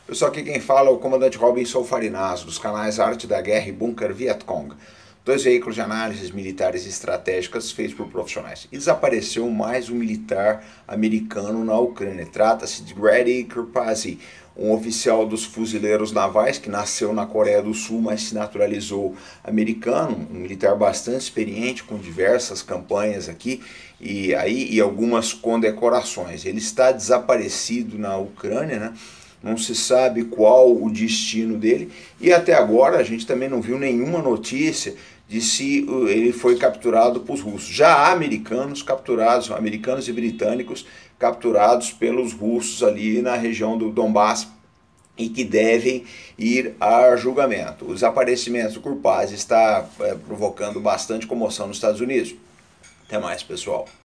Pessoal, aqui quem fala é o comandante Robinson Farinas, dos canais Arte da Guerra e Bunker Vietcong, dois veículos de análises militares e estratégicas feitos por profissionais. E desapareceu mais um militar americano na Ucrânia. Trata-se de Grady Kirpazi, um oficial dos fuzileiros navais que nasceu na Coreia do Sul, mas se naturalizou americano, um militar bastante experiente, com diversas campanhas aqui e algumas condecorações. Ele está desaparecido na Ucrânia, né? Não se sabe qual o destino dele e até agora a gente também não viu nenhuma notícia de se ele foi capturado por russos. Já há americanos capturados, americanos e britânicos capturados pelos russos ali na região do Donbass e que devem ir a julgamento. O desaparecimento do Kurpaz está provocando bastante comoção nos Estados Unidos. Até mais, pessoal.